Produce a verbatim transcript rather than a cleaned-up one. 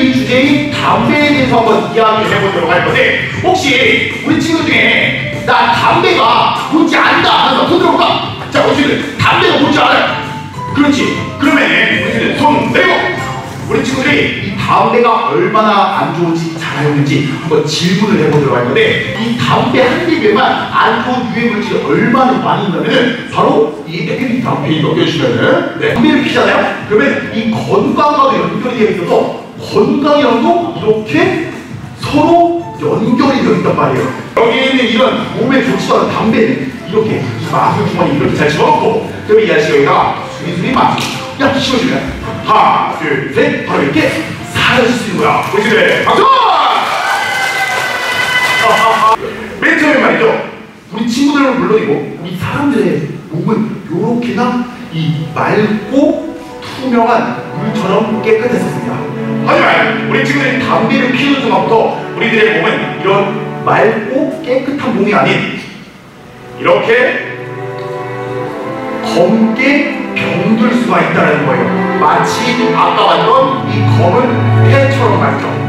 이 주제인 담배에 대해서 한번 이야기를 해보도록 할 건데, 혹시 우리 친구 중에 나 담배가 뭔지 안다 하면서 손 들어볼까? 자, 우리들 담배가 뭔지 알아요? 그렇지. 그러면 우리들 손 내고 우리 친구들이 이 담배가 얼마나 안 좋은지 잘 알고 있는지 한번 질문을 해보도록 할 건데, 이 담배 한 개에만 안 좋은 유해 물질이 얼마나 많이 있냐면은 바로 이 에피드 담배에 넘겨주시면은, 네, 담배를 피잖아요. 그러면 이 건강과도 연결이 되어 있어서 건강이랑도 이렇게 서로 연결이 되어 있단 말이에요. 여기에 있는 이런 몸에 좋지도 않은 담배는 이렇게 마술 주머니 이렇게 잘 집어넣고, 그러면 이 아저씨가 여기다가 수리수리 마술 야 씌워주면 하나 둘 셋 바로 이렇게 사라질 수 있는 거야. 보시네. 박수! 맨 처음에 말이죠, 우리 친구들은 물론이고 우리 사람들의 몸은 요렇게나 이 맑고 투명한 물처럼 깨끗했었습니다. 하지만 우리 친구들이 담배를 피우는 순간부터 우리들의 몸은 이런 맑고 깨끗한 몸이 아닌 이렇게 검게 병들 수가 있다는 거예요. 마치 아까 봤던 이 검은 폐처럼 말이죠.